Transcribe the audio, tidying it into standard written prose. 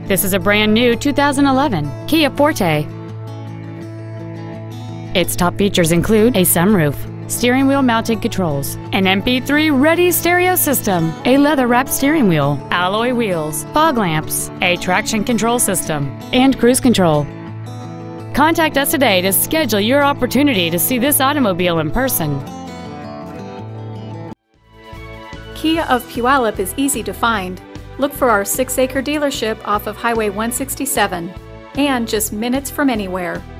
This is a brand new 2011 Kia Forte. Its top features include a sunroof, steering wheel mounted controls, an MP3 ready stereo system, a leather-wrapped steering wheel, alloy wheels, fog lamps, a traction control system, and cruise control. Contact us today to schedule your opportunity to see this automobile in person. Kia of Puyallup is easy to find. Look for our 6-acre dealership off of Highway 167 and just minutes from anywhere.